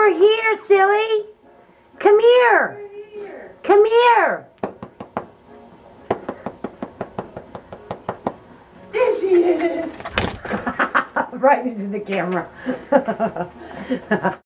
Over here, silly. Come here. Come here. There she is. Right into the camera.